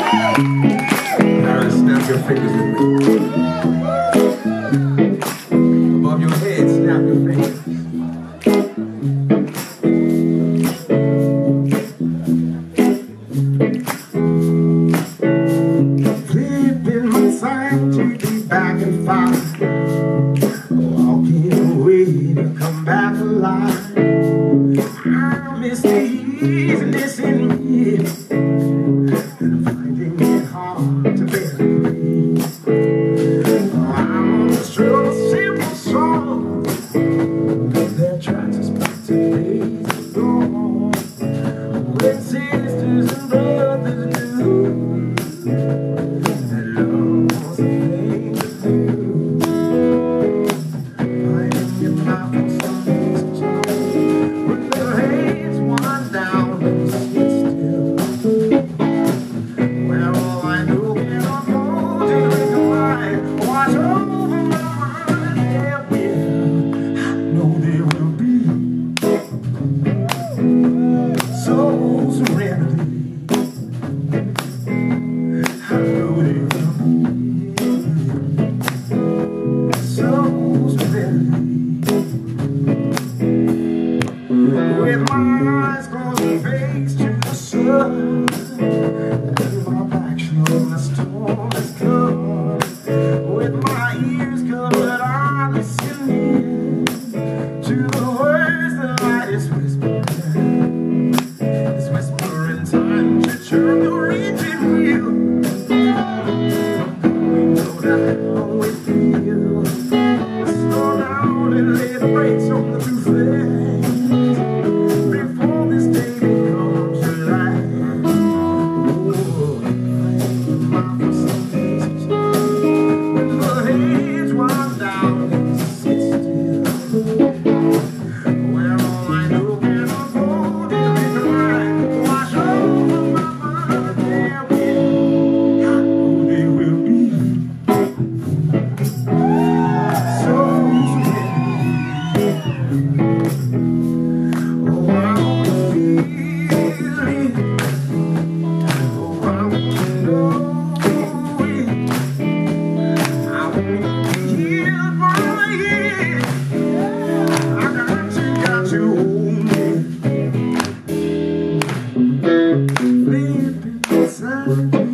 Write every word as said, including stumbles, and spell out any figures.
Now snap your fingers with me. Above your head, snap your fingers. Flipping my side to be back and five. Walking away to come back alive. I miss the easiness in me, and finding it hard to bear. I'm a struggle, simple song that tries to speak to days ago, when sisters and brothers knew that love was a thing to do. Finding your mouth on some days with their hands one down and sit still. Well, all I know is I'm holding the line, watch over my mind. There will, I know there will be soul serenity. I know there will be soul serenity. With my eyes closed and face to the sun, and my back showing the storm has come. With my ears covered, I listen in to the words the light is whispering. It's whispering time to turn the reaching wheel. We know that how we feel. Slow down and lay the brakes on the two flags before this day becomes a lie. Oh, I am for some days with the heads wound down and sit still. Where all I know can unfold is the line. Wash over my mind. There will, I know there will be soul serenity. Oh, I wanna feel it. Oh, I wanna know it. I wanna be healed by it. I got to, got to own it. Flipping inside.